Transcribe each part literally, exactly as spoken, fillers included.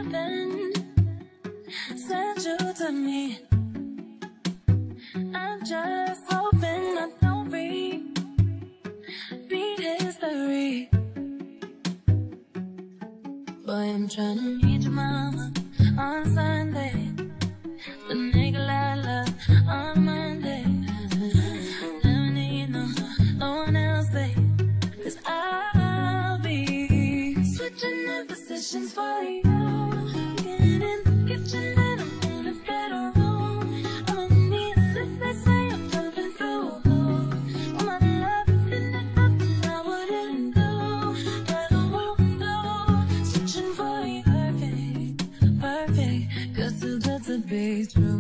heaven sent you to me. I'm just hoping I don't repeat history. Boy, I'm trying to meet your mama on Sunday, the nigga I love on Monday. Never need no, no one else, babe, 'cause I'll be switching the positions for you. Get in the kitchen and I'm in the bedroom. I'ma need a lift, they say I'm jumping through. All my love in the cup and I wouldn't do, but I won't do. Switching for you, perfect, perfect, 'cause too good to be true.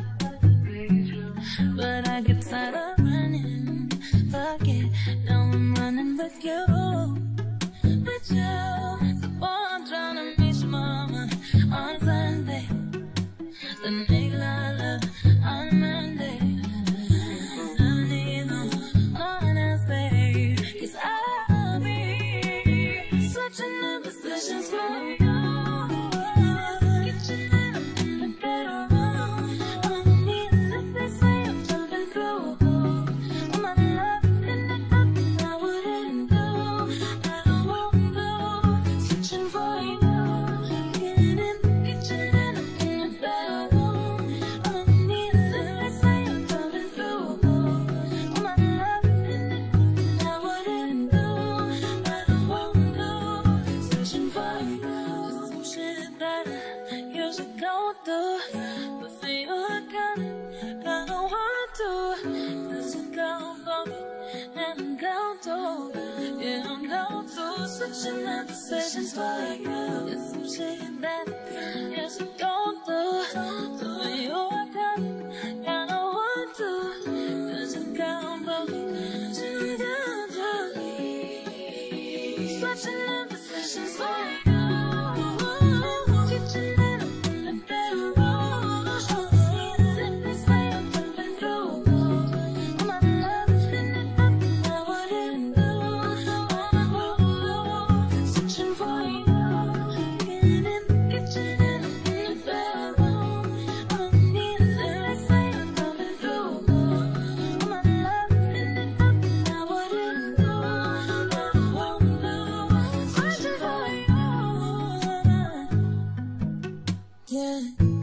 But I get tired of running, fuck it, now I'm running with you, with you. So boy, I'm trying to meet your mama on Sunday, the nigga I love on Monday. Never need no one else, babe, 'cause I'll be switching the positions for you. Kitchen and I'm in the bedroom. I'ma need a lift, they say I'm jumping through. All my love in the cup and I wouldn't do, but I won't do. Switching for you. Get in the kitchen and I'm in the bedroom. I'ma need a lift, they say I'm jumping through. All my love in the cup and I wouldn't do, but I won't do. Switching for you. Some shit that you should go through, but for you I kinda, kinda want to. 'Cause you gone for me and I'm gone too. Yeah, I'm gone too. Switching the positions for you. It's some shit that you should go through, but for you I kinda, kinda want to. 'Cause you gone for me and I'm gone too. Switching the positions for you. Kitchen and I'm in the bedroom. Let me say I'm jumping through. All my love is in the cup and I wouldn't do, but I won't do. Switching for you. Get in the kitchen and I'm in the bedroom. I'ma need a lift, they say I'm jumping through. All my love is in the cup and I wouldn't do, but I won't do. Switching for you. Yeah.